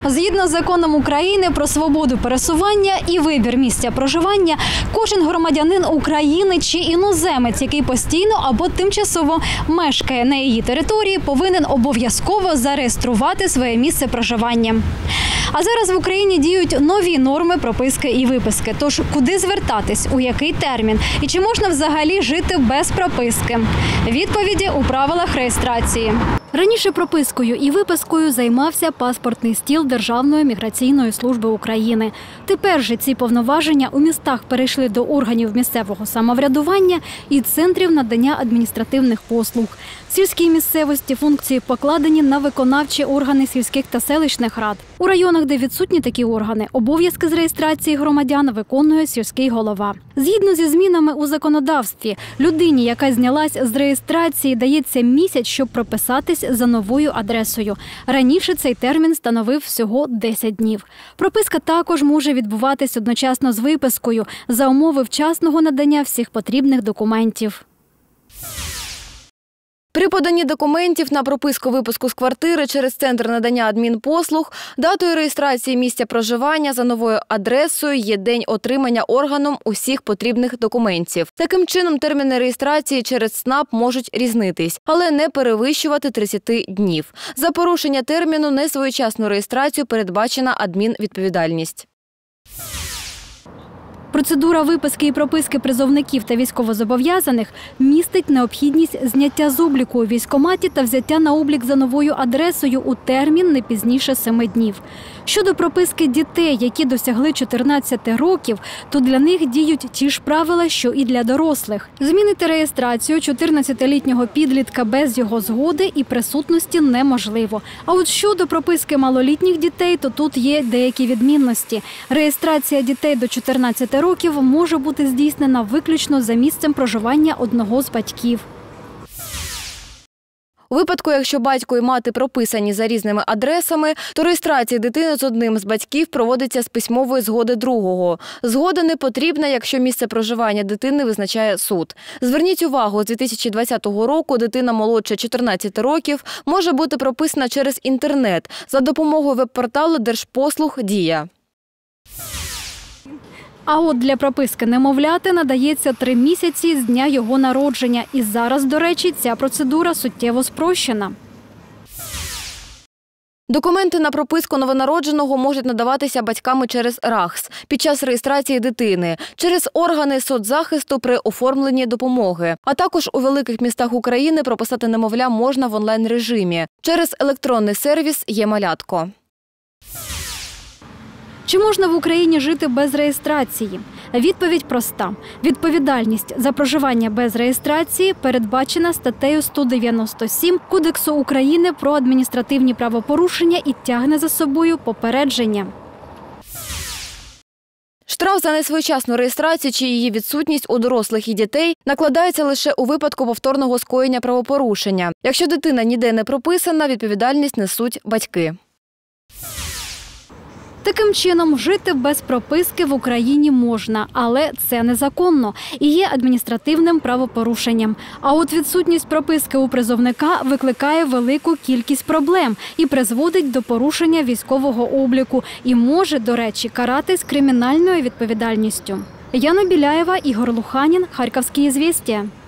Згідно з законом України про свободу пересування і вибір місця проживання, кожен громадянин України чи іноземець, який постійно або тимчасово мешкає на її території, повинен обов'язково зареєструвати своє місце проживання. А зараз в Україні діють нові норми прописки і виписки. Тож куди звертатись, у який термін і чи можна взагалі жити без прописки? Відповіді у правилах реєстрації. Раніше пропискою і випискою займався паспортний стіл Державної міграційної служби України. Тепер же ці повноваження у містах перейшли до органів місцевого самоврядування і центрів надання адміністративних послуг. В сільській місцевості функції покладені на виконавчі органи сільських та селищних рад. У районах, де відсутні такі органи, обов'язки з реєстрації громадян виконує сільський голова. Згідно зі змінами у законодавстві, людині, яка знялась з реєстрації, дається місяць, щоб прописатись за новою адресою. Раніше цей термін становив всього 10 днів. Прописка також може відбуватись одночасно з випискою за умови вчасного надання всіх потрібних документів. При поданні документів на прописку-випуску з квартири через центр надання адмінпослуг, датою реєстрації місця проживання за новою адресою є день отримання органом усіх потрібних документів. Таким чином, терміни реєстрації через ЦНАП можуть різнитись, але не перевищувати 30 днів. За порушення терміну несвоєчасну реєстрацію передбачена адмінвідповідальність. Процедура виписки і прописки призовників та військовозобов'язаних містить необхідність зняття з обліку у військкоматі та взяття на облік за новою адресою у термін не пізніше 7 днів. Щодо прописки дітей, які досягли 14 років, то для них діють ті ж правила, що і для дорослих. Змінити реєстрацію 14-літнього підлітка без його згоди і присутності неможливо. А от щодо прописки малолітніх дітей, то тут є деякі відмінності. Реєстрація дітей до 14 років може бути здійснена виключно за місцем проживання одного з батьків. У випадку, якщо батько і мати прописані за різними адресами, то реєстрація дитини з одним з батьків проводиться з письмової згоди другого. Згода не потрібна, якщо місце проживання дитини визначає суд. Зверніть увагу, з 2020 року дитина молодша 14 років може бути прописана через інтернет за допомогою веб-порталу Держпослуг «Дія». А от для прописки немовляти надається 3 місяці з дня його народження. І зараз, до речі, ця процедура суттєво спрощена. Документи на прописку новонародженого можуть надаватися батьками через РАГС під час реєстрації дитини, через органи соцзахисту при оформленні допомоги. А також у великих містах України прописати немовля можна в онлайн-режимі через електронний сервіс «Є-малятко». Чи можна в Україні жити без реєстрації? Відповідь проста. Відповідальність за проживання без реєстрації передбачена статтею 197 Кодексу України про адміністративні правопорушення і тягне за собою попередження. Штраф за несвоєчасну реєстрацію чи її відсутність у дорослих і дітей накладається лише у випадку повторного скоєння правопорушення. Якщо дитина ніде не прописана, відповідальність несуть батьки. Таким чином, жити без прописки в Україні можна, але це незаконно і є адміністративним правопорушенням. А от відсутність прописки у призовника викликає велику кількість проблем і призводить до порушення військового обліку і може, до речі, каратись кримінальною відповідальністю. Яна Біляєва, Ігор Луханін, Харківські «Ізвістія».